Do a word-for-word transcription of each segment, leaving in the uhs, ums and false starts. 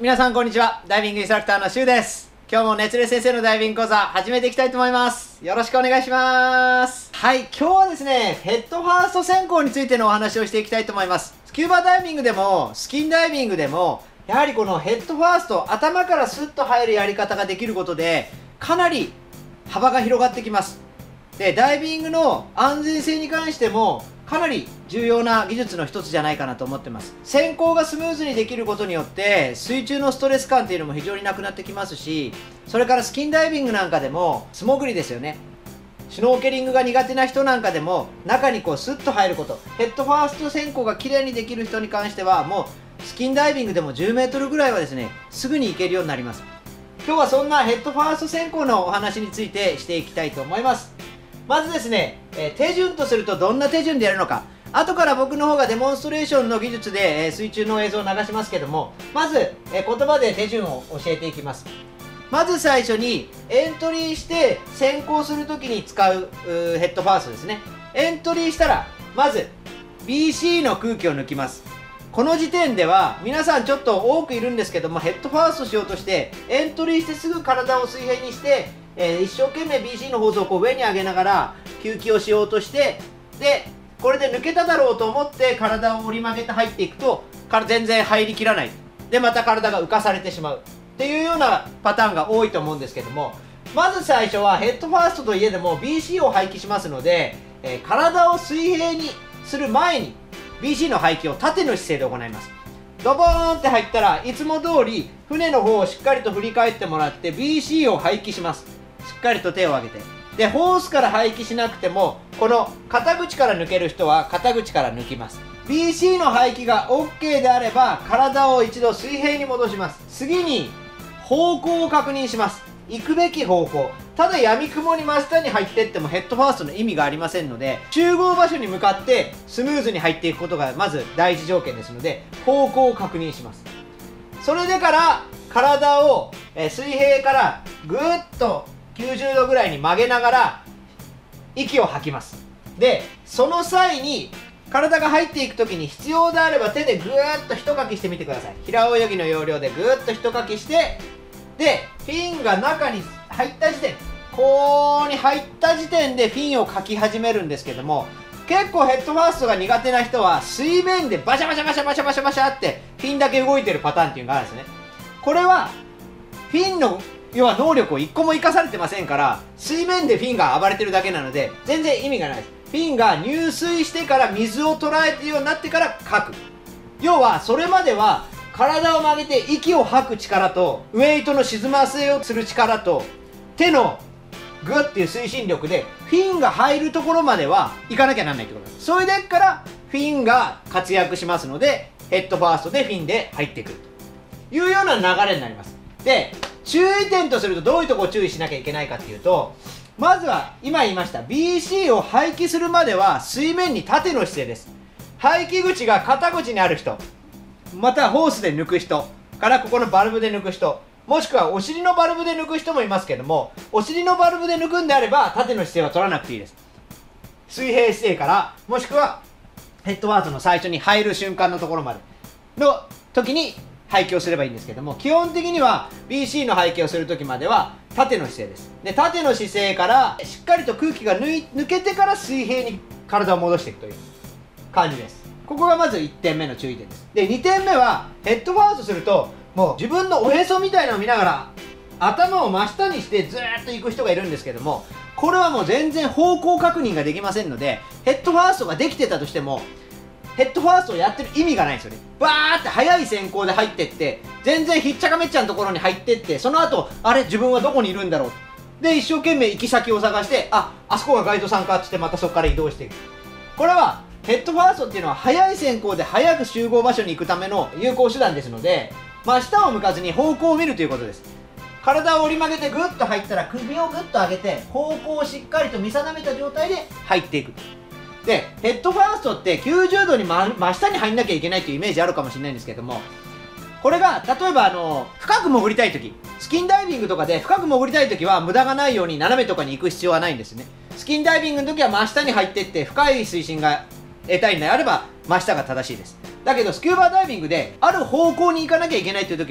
皆さんこんにちは。ダイビングインストラクターのシュウです。今日も熱烈先生のダイビング講座始めていきたいと思います。よろしくお願いします。はい、今日はですね、ヘッドファースト潜航についてのお話をしていきたいと思います。スキューバダイビングでもスキンダイビングでもやはりこのヘッドファースト、頭からスッと入るやり方ができることでかなり幅が広がってきます。で、ダイビングの安全性に関してもかなり重要な技術の一つじゃないかなと思ってます。潜航がスムーズにできることによって水中のストレス感っていうのも非常になくなってきますし、それからスキンダイビングなんかでも素潜りですよね。シュノーケリングが苦手な人なんかでも中にこうスッと入ること、ヘッドファースト潜航が綺麗にできる人に関してはもうスキンダイビングでもじゅうメートルぐらいはですね、すぐに行けるようになります。今日はそんなヘッドファースト潜航のお話についてしていきたいと思います。まずですね、えー、手順とするとどんな手順でやるのか、後から僕の方がデモンストレーションの技術で、えー、水中の映像を流しますけども、まず、えー、言葉で手順を教えていきます。まず最初にエントリーして潜航するときに使う、うーヘッドファーストですね。エントリーしたらまず ビーシー の空気を抜きます。この時点では皆さんちょっと多くいるんですけども、ヘッドファーストしようとしてエントリーしてすぐ体を水平にして、えー、一生懸命 ビーシー のホースをこう上に上げながら吸気をしようとして、でこれで抜けただろうと思って体を折り曲げて入っていくとから全然入りきらないで、また体が浮かされてしまうっていうようなパターンが多いと思うんですけども、まず最初はヘッドファーストといえども ビーシー を排気しますので、えー、体を水平にする前に ビーシー の排気を縦の姿勢で行います。ドボーンって入ったらいつも通り船の方をしっかりと振り返ってもらって ビーシー を排気します。しっかりと手を上げて、でホースから排気しなくてもこの肩口から抜ける人は肩口から抜きます。 ビーシー の排気が オーケー であれば体を一度水平に戻します。次に方向を確認します。行くべき方向、ただ闇雲に真下に入っていってもヘッドファーストの意味がありませんので、集合場所に向かってスムーズに入っていくことがまず第一条件ですので、方向を確認します。それでから体を、えー、水平からぐーっときゅうじゅうどぐらいに曲げながら息を吐きます。でその際に体が入っていく時に必要であれば手でぐーっと一かきしてみてください。平泳ぎの要領でぐーっと一かきして、でフィンが中に入った時点、こうに入った時点でフィンをかき始めるんですけども、結構ヘッドファーストが苦手な人は水面でバシャバシャバシャバシャバシャバシャってフィンだけ動いてるパターンっていうのがあるんですね。これはフィンの要は能力をいっこも生かされてませんから、水面でフィンが暴れてるだけなので全然意味がないです。フィンが入水してから水を捉えてるようになってからかく、要はそれまでは体を曲げて息を吐く力とウェイトの沈ませようとする力と手のグッっていう推進力でフィンが入るところまでは行かなきゃなんないってことです。それでからフィンが活躍しますので、ヘッドファーストでフィンで入ってくるというような流れになります。で注意点とするとどういうところを注意しなきゃいけないかっていうと、まずは今言いました ビーシー を排気するまでは水面に縦の姿勢です。排気口が肩口にある人、またはホースで抜く人からここのバルブで抜く人、もしくはお尻のバルブで抜く人もいますけども、お尻のバルブで抜くんであれば縦の姿勢は取らなくていいです。水平姿勢からもしくはヘッドファーストの最初に入る瞬間のところまでの時に排気をすればいいんですけども、基本的には ビーシー の排気をする時までは縦の姿勢です。で縦の姿勢からしっかりと空気が抜い抜けてから水平に体を戻していくという感じです。ここがまずいってんめの注意点です。でにてんめはヘッドファーストするともう自分のおへそみたいなのを見ながら頭を真下にしてずーっと行く人がいるんですけども、これはもう全然方向確認ができませんので、ヘッドファーストができてたとしてもヘッドファーストをやってる意味がないんですよね。バーって速い閃光で入ってって全然ひっちゃかめっちゃのところに入ってって、その後あれ自分はどこにいるんだろうで一生懸命行き先を探して、ああそこがガイドさんかっつってまたそこから移動していく。これはヘッドファーストっていうのは速い閃光で早く集合場所に行くための有効手段ですので、真下を向かずに方向を見るということです。体を折り曲げてグッと入ったら首をグッと上げて方向をしっかりと見定めた状態で入っていく。でヘッドファーストってきゅうじゅうどに真真下に入んなきゃいけないというイメージあるかもしれないんですけども、これが例えばあの深く潜りたい時、スキンダイビングとかで深く潜りたい時は無駄がないように斜めとかに行く必要はないんですね。スキンダイビングの時は真下に入っていって深い水深が得たいんであれば真下が正しいです。だけどスキューバダイビングである方向に行かなきゃいけないという時は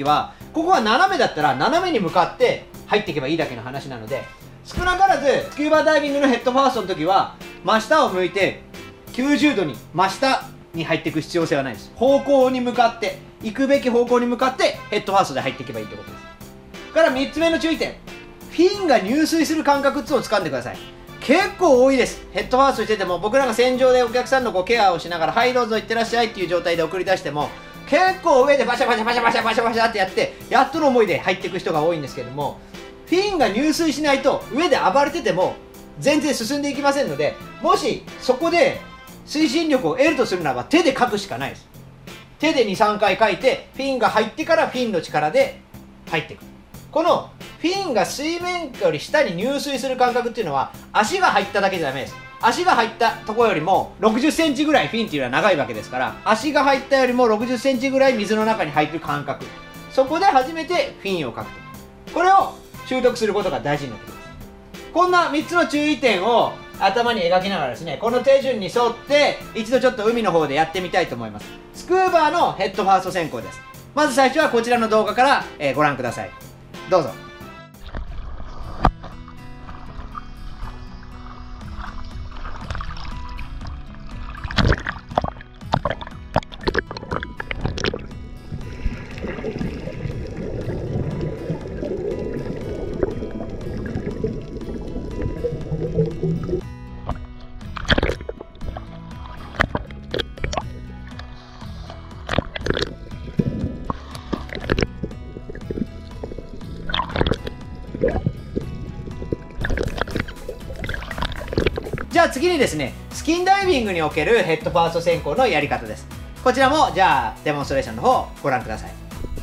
ここは斜めだったら斜めに向かって入っていけばいいだけの話なので、少なからずスキューバダイビングのヘッドファーストの時は真下を向いてきゅうじゅうどに真下に入っていく必要性はないです。方向に向かって行くべき方向に向かってヘッドファーストで入っていけばいいってことです。からみっつめの注意点、フィンが入水する感覚っていうのを掴んでください。結構多いです。ヘッドファーストしてても、僕らが船上でお客さんのこうケアをしながら、はいどうぞ行ってらっしゃいっていう状態で送り出しても、結構上でバシャバシャバシャバシャバシャバシャってやってやっとの思いで入っていく人が多いんですけども、フィンが入水しないと上で暴れてても全然進んでいきませんので、もしそこで推進力を得るとするならば手で書くしかないです。手でにさんかい書いて、フィンが入ってからフィンの力で入っていく。このフィンが水面より下に入水する感覚っていうのは、足が入っただけじゃダメです。足が入ったところよりもろくじゅっセンチぐらいフィンっていうのは長いわけですから、足が入ったよりもろくじゅっセンチぐらい水の中に入ってる感覚、そこで初めてフィンを書くと。これを習得することが大事になってきます。こんなみっつの注意点を頭に描きながらですね、この手順に沿って一度ちょっと海の方でやってみたいと思います。スクーバーのヘッドファースト潜航です。まず最初はこちらの動画から、えー、ご覧ください。どうぞ。じゃあ次にですね、スキンダイビングにおけるヘッドファースト潜航のやり方です。こちらもじゃあデモンストレーションの方ご覧ください。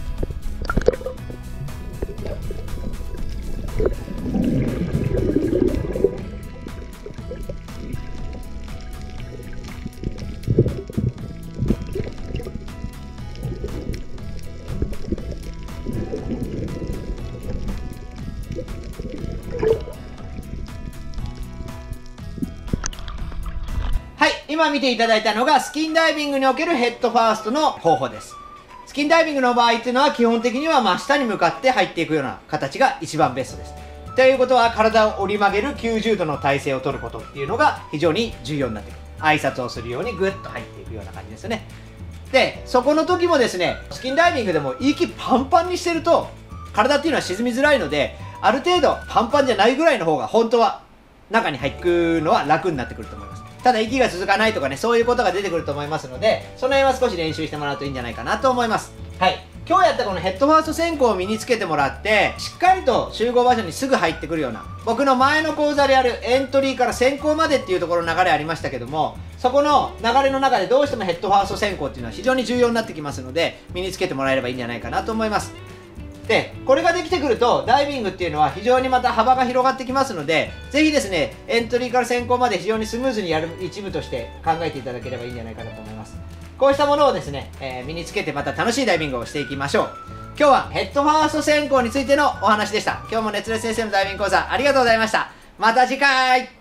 今見ていただいたのがスキンダイビングにおけるヘッドファーストの方法です。スキンダイビングの場合っていうのは基本的には真下に向かって入っていくような形が一番ベストです。ということは体を折り曲げるきゅうじゅうどの体勢を取ることっていうのが非常に重要になってくる。挨拶をするようにグッと入っていくような感じですよね。で、そこの時もですね、スキンダイビングでも息パンパンにしてると体っていうのは沈みづらいので、ある程度パンパンじゃないぐらいの方が本当は中に入ってくるのは楽になってくると思います。ただ息が続かないとかね、そういうことが出てくると思いますので、その辺は少し練習してもらうといいんじゃないかなと思います。はい。今日やったこのヘッドファースト潜航を身につけてもらって、しっかりと集合場所にすぐ入ってくるような、僕の前の講座であるエントリーから潜航までっていうところの流れありましたけども、そこの流れの中でどうしてもヘッドファースト潜航っていうのは非常に重要になってきますので、身につけてもらえればいいんじゃないかなと思います。で、これができてくるとダイビングっていうのは非常にまた幅が広がってきますので、ぜひですね、エントリーから潜航まで非常にスムーズにやる一部として考えていただければいいんじゃないかなと思います。こうしたものをですね、えー、身につけてまた楽しいダイビングをしていきましょう。今日はヘッドファースト潜航についてのお話でした。今日も熱烈先生のダイビング講座ありがとうございました。また次回。